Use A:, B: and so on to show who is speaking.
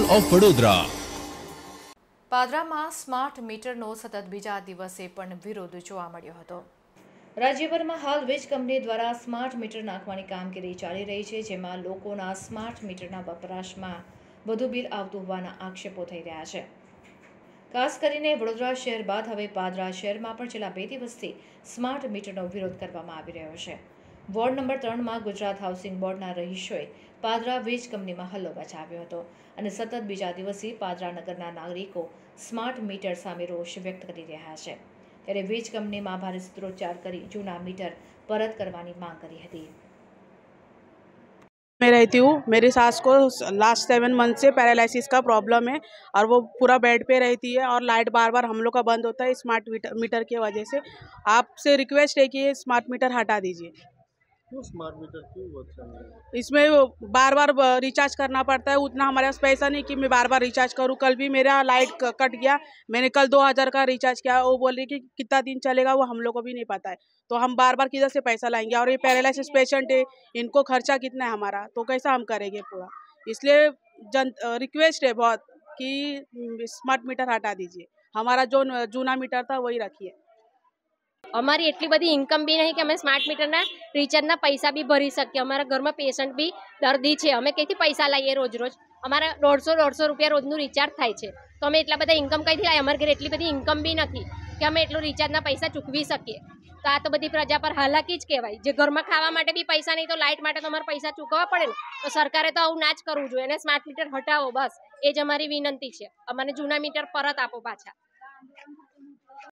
A: Of Vadodara.
B: પાદરામાં smart મીટરનો સતત બીજા દિવસે પણ વિરોધ જોવા મળ્યો હતો। રાજ્યભરમાં હાલ વીજ કંપની દ્વારા સ્માર્ટ મીટર નાખવાની કામગીરી ચાલી રહી છે, જેમાં લોકોના સ્માર્ટ મીટરના વપરાશમાં વધુ બિલ આવતું હોવાના આક્ષેપો થઈ રહ્યા છે। ખાસ કરીને વડોદરા શહેર બાદ હવે પાદરા શહેરમાં પણ છેલ્લા 2 દિવસથી સ્માર્ટ મીટરનો વિરોધ કરવામાં આવી રહ્યો છે। વોર્ડ નંબર 3માં ગુજરાત હાઉસિંગ બોર્ડના રહીશોએ પાદરા વીજ કંપનીમાં હલ્લો મચાવ્યો હતો અને સતત બીજા દિવસે પાદરા નગરના નાગરિકો સ્માર્ટ મીટર સામે રોષ વ્યક્ત કરી રહ્યા છે। ત્યારે વીજ કંપનીમાં ભારે સૂત્રોચ્ચાર કરી જૂના મીટર પરત કરવાની માંગ કરી હતી।
C: मैं रहती हूँ, मेरी सास को लास्ट 7 मंथ से पैरालिसिस का प्रॉब्लम है और वो पूरा बेड पे रहती है और लाइट बार बार हम लोग का बंद होता है स्मार्ट मीटर की वजह से। आपसे रिक्वेस्ट है कि ये स्मार्ट मीटर हटा दीजिए।
D: क्यों स्मार्ट मीटर क्यों अच्छा नहीं?
C: इसमें बार बार रिचार्ज करना पड़ता है, उतना हमारे पास पैसा नहीं कि मैं बार बार रिचार्ज करूँ। कल भी मेरा लाइट कट गया, मैंने कल 2000 का रिचार्ज किया, वो बोल रही कि कितना दिन चलेगा वो हम लोग को भी नहीं पता है, तो हम बार बार किधर से पैसा लाएंगे। और ये पैरालिसिस पेशेंट है, इनको खर्चा कितना है हमारा, तो कैसा हम करेंगे पूरा। इसलिए रिक्वेस्ट है बहुत कि स्मार्ट मीटर हटा दीजिए, हमारा जो जूना मीटर था वही रखिए।
E: અમારી એટલી બધી ઇન્કમ બી નહીં કે અમે સ્માર્ટ મીટરના રિચાર્જના પૈસા બી ભરી શકીએ। અમારા ઘરમાં પેશન્ટ બી દર્દી છે, અમે કઈથી પૈસા લાવીએ રોજ રોજ? અમારા 150 રૂપિયા રોજનું રિચાર્જ થાય છે, તો અમે એટલા બધા ઇન્કમ કઈથી લાવીએ? અમારા ઘરે એટલી બધી ઇન્કમ બી નથી કે અમે એટલું રિચાર્જના પૈસા ચૂકવી શકીએ। તો આ તો બધી પ્રજા પર હાલાકી જ કહેવાય। જે ઘરમાં ખાવા માટે બી પૈસા નહીં, તો લાઇટ માટે તો અમારે પૈસા ચૂકવવા પડે ને। તો સરકારે તો આવું ના જ કરવું જોઈએ અને સ્માર્ટ મીટર હટાવો, બસ એ જ અમારી વિનંતી છે। અમને જૂના મીટર પરત આપો પાછા।